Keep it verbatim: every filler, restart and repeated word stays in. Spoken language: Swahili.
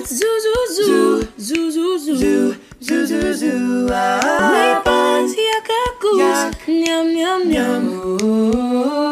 Zoo, zoo, zoo, zoo, zoo, zoo, Zoo, zoo, zoo, zoo. Ah, may pansi yakakus, yak, nyam, nyam, nyam. Ooh.